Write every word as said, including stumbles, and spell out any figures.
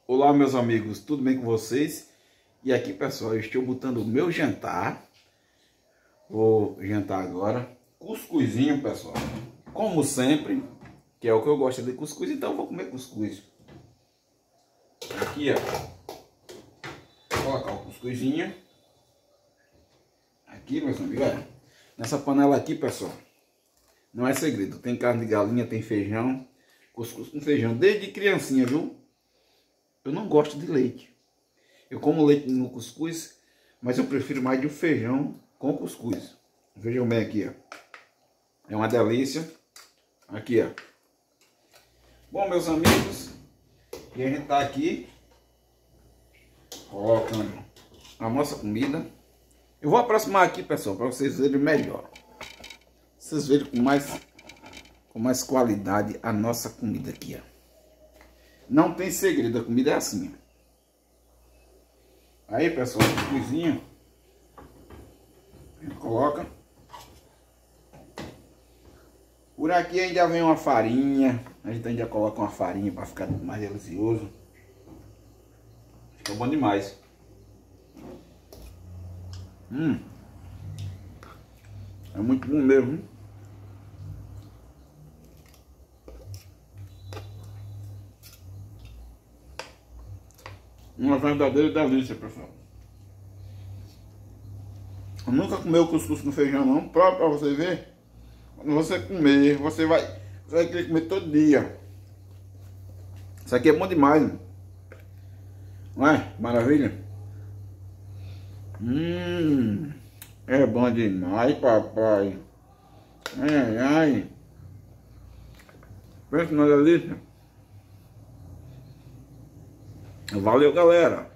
Olá, meus amigos, tudo bem com vocês? E aqui, pessoal, eu estou botando o meu jantar. Vou jantar agora cuscuzinho, pessoal. Como sempre, que é o que eu gosto de cuscuz, então eu vou comer cuscuz. Aqui, ó. Vou colocar o cuscuzinho. Aqui, meus amigos, olha. Nessa panela aqui, pessoal, não é segredo. Tem carne de galinha, tem feijão. Cuscuz com feijão, desde criancinha, viu? Eu não gosto de leite. Eu como leite no cuscuz, mas eu prefiro mais de um feijão com cuscuz. Vejam bem aqui, ó. É uma delícia. Aqui, ó. Bom, meus amigos, e a gente tá aqui colocando a nossa comida. Eu vou aproximar aqui, pessoal, para vocês verem melhor. Vocês verem com mais, com mais qualidade a nossa comida aqui, ó. Não tem segredo, a comida é assim. Aí, pessoal, o cuscuzinho a gente coloca. Por aqui ainda vem uma farinha. A gente ainda coloca uma farinha para ficar mais delicioso. Fica bom demais. Hum. É muito bom mesmo. Uma verdadeira delícia, pessoal. Eu nunca comeu cuscuz com feijão não, próprio para você ver. Quando você comer, você vai, você vai querer comer todo dia. Isso aqui é bom demais, né? Não é? Maravilha. Hum, é bom demais, papai. Ai, ai. Pensa na delícia. Valeu, galera.